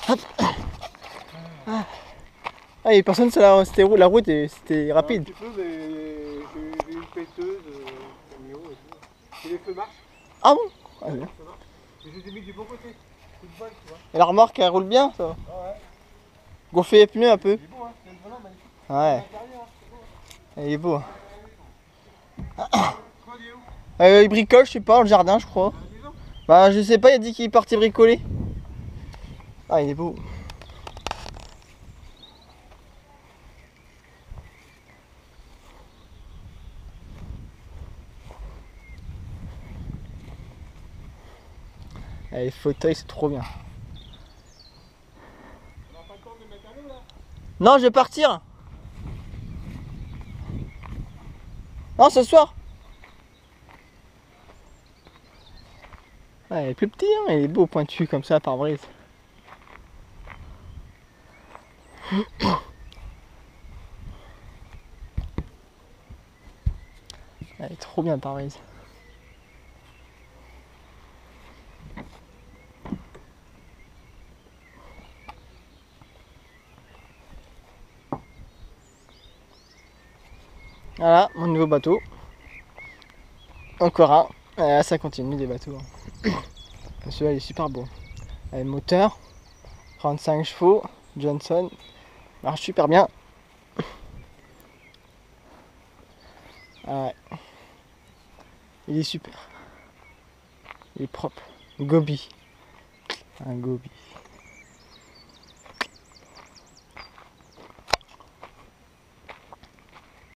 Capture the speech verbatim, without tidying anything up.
Hop. Ah, ah et personne, ça la, c'était, la route, c'était rapide. Un petit peu, mais j'ai une péteuse, euh, camion et tout. Et les feux marchent. Ah bon? Ah, Ouais, bien. ça marche. Mais je les ai mis du bon côté. Coup de bol, tu vois. Et la remorque, elle roule bien, ça va? Ah ouais. Gonfler les pneus un peu. Il est beau, hein. C'est le volant magnifique. Ouais. L'intérieur, c'est beau, hein. Il est beau. Toi, il est où? Euh, il bricole, je sais pas, dans le jardin, je crois. À la maison? Bah, je sais pas, il a dit qu'il partait bricoler. Ah, il est beau. Ah, les fauteuils, c'est trop bien. On n'a pas le temps de mettre à l'eau, là? Non, je vais partir. Non, ce soir. Ah, il est plus petit, hein, il est beau pointu comme ça, par brise. Elle est trop bien, par brise. Voilà, mon nouveau bateau. Encore un. Et là, ça continue des bateaux. Celui-là, il est super beau. Avec moteur, trente-cinq chevaux, Johnson. Marche super bien. Ah ouais. Il est super. Il est propre. Gobi. Un gobi.